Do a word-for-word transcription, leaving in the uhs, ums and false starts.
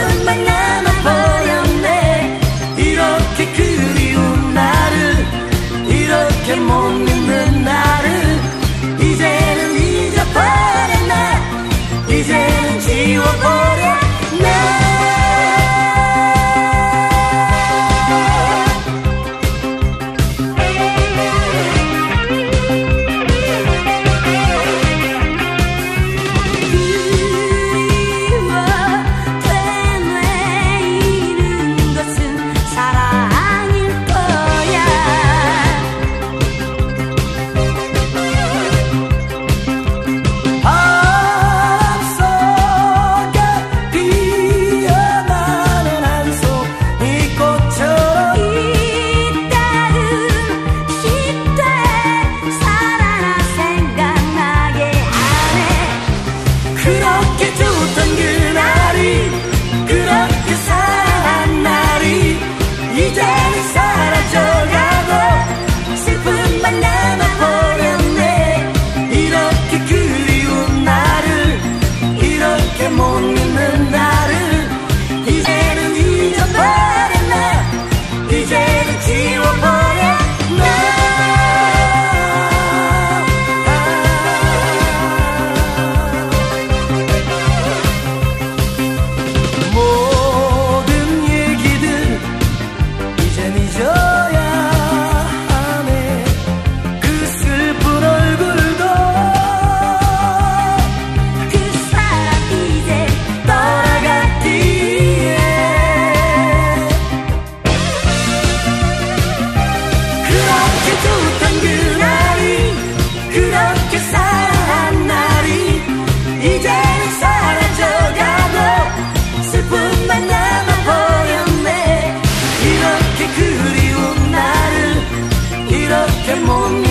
슬픔만 남아버렸네. 이렇게 그리운 나를, 이렇게 못 믿는 나를 이제는 잊어버렸나, 이제는 지워버렸나. 그렇게 좋던 그날이, 그렇게 사랑한 날이 이제는 사라져가고 슬픔만 남아버렸네. 이렇게 그리운 나를, 이렇게 못 믿는 나를 이제는 잊어버렸나, 이제는 지워버렸나. 좋던 그날이, 그렇게 사랑한 날이 이제는 사라져가고 슬픔만 남아버렸네. 이렇게 그리운 나를, 이렇게 못